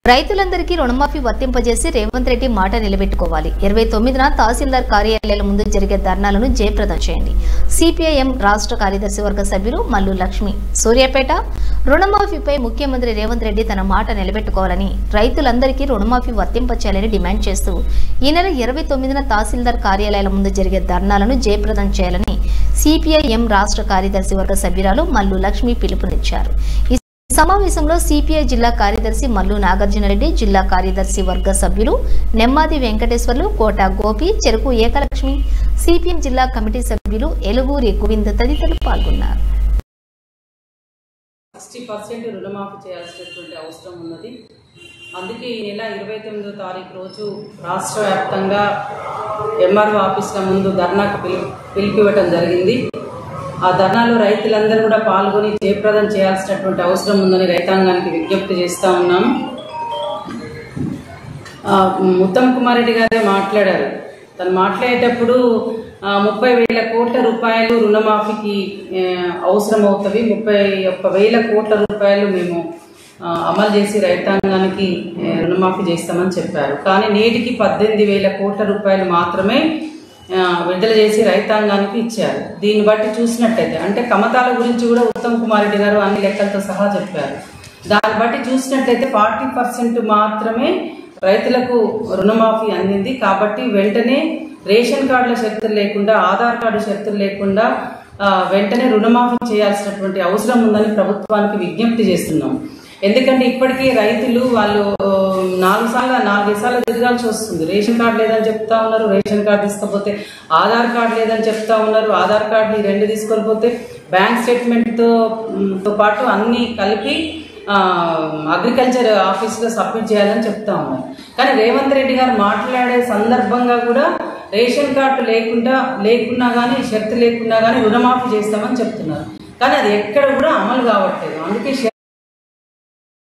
రైతులందరికీ రుణమాఫీ వర్తింపజేసి రేవంత్ రెడ్డి మాట నిలబెట్టుకోవాలి. 29న తహసీల్దార్ కార్యాలయాల ముందు జరిగే ధర్నాలను జయప్రదం చేయండి. సిపిఐఎం రాష్ట్ర కార్యదర్శి వర్గ సభ్యులు మల్లు లక్ష్మి. సూర్యాపేట. రుణమాఫీపై ముఖ్యమంత్రి రేవంత్ రెడ్డి తన మాట నిలబెట్టుకోవాలని, రైతులందరికీ రుణమాఫీ వర్తింపచేయాలని డిమాండ్ చేస్తూ ఈ నెల 29న తహసీల్దార్ కార్యాలయాల ముందు జరిగే ధర్నాలను జయప్రదం చేయాలని సిపిఐఎం రాష్ట్ర కార్యదర్శి వర్గ సభ్యురాలు మల్లు లక్ష్మి పిలుపునిచ్చారు. సమావేశంలో సిపిఐ జిల్లా కార్యదర్శి మల్లు నాగార్జునరెడ్డి, జిల్లా కార్యదర్శి వర్గ సభ్యులు నెమ్మాది వెంకటేశ్వర్లు, కోట గోపి, చెరుకు ఏకలక్ష్మి, సిపిఎం జిల్లా కమిటీ సభ్యులు ఎలుగూరి గోవింద్ తదితరులు పాల్గొన్నారు. 60% రుణమాఫీ చేయాల్సినటువంటి అవసరం ఉన్నది. అందుకే ఈ నెల 29వ తారీఖు రోజు రాష్ట్ర వ్యాప్తంగా ఎంఆర్ఓ ఆఫీసుల ముందు ధర్నాకు పిలిపివ్వటం జరిగింది. ఆ ధర్నాలో రైతులందరూ కూడా పాల్గొని జయప్రదం చేయాల్సినటువంటి అవసరం ఉందని రైతాంగానికి విజ్ఞప్తి చేస్తూ ఉన్నాము. ఉత్తమ్ కుమార్ రెడ్డి గారే మాట్లాడారు. తను మాట్లాడేటప్పుడు 30,000 కోట్ల రూపాయలు రుణమాఫీకి అవసరం అవుతుంది. 31,000 కోట్ల రూపాయలు మేము అమలు చేసి రైతాంగానికి రుణమాఫీ చేస్తామని చెప్పారు. కానీ నేటికి 18,000 కోట్ల రూపాయలు మాత్రమే విడుదల చేసి రైతాంగానికి ఇచ్చారు. దీన్ని బట్టి చూసినట్టయితే, అంటే కమతాల గురించి కూడా ఉత్తమ్ కుమార్ రెడ్డి గారు అన్ని లెక్కలతో సహా చెప్పారు. దాన్ని బట్టి చూసినట్లయితే 40% మాత్రమే రైతులకు రుణమాఫీ అందింది. కాబట్టి వెంటనే రేషన్ కార్డుల షరతులు లేకుండా, ఆధార్ కార్డు షరతులు లేకుండా వెంటనే రుణమాఫీ చేయాల్సినటువంటి అవసరం ఉందని ప్రభుత్వానికి విజ్ఞప్తి చేస్తున్నాం. ఎందుకంటే ఇప్పటికీ రైతులు వాళ్ళు 4 సార్లు తిరగాల్సి వస్తుంది. రేషన్ కార్డు లేదని చెప్తా ఉన్నారు, రేషన్ కార్డు తీసుకపోతే ఆధార్ కార్డు లేదని చెప్తా ఉన్నారు, ఆధార్ కార్డు 2 తీసుకొని బ్యాంక్ స్టేట్మెంట్తో పాటు అన్ని కలిపి అగ్రికల్చర్ ఆఫీస్లో సబ్మిట్ చేయాలని చెప్తా ఉన్నారు. కానీ రేవంత్ రెడ్డి గారు మాట్లాడే సందర్భంగా కూడా రేషన్ కార్డు లేకున్నా కానీ, షరతు లేకున్నా కానీ రుణమాఫీ చేస్తామని చెప్తున్నారు. కానీ అది ఎక్కడ కూడా అమలు కావట్లేదు. అందుకే